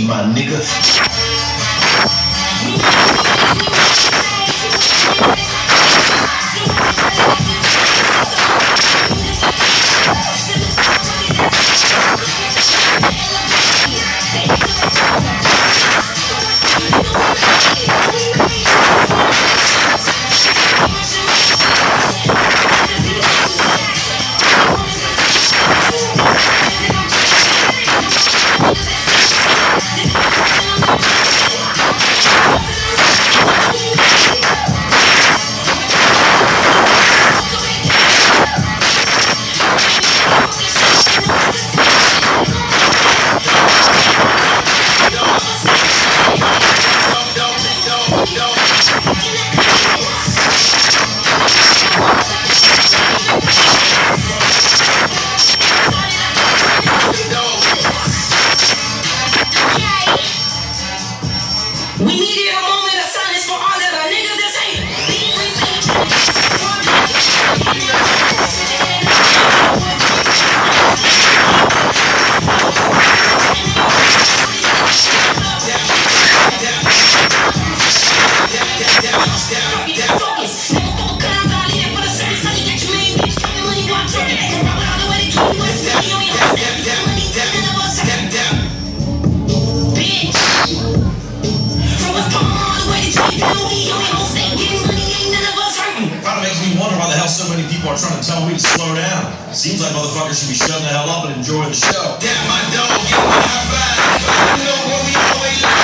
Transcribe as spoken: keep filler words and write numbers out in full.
G, my nigga. We needed a moment of silence for all of the niggas that say so many people are trying to tell me to slow down. Seems like motherfuckers should be shutting the hell up and enjoying the show. Damn, my dog, give me a high five. You know what we always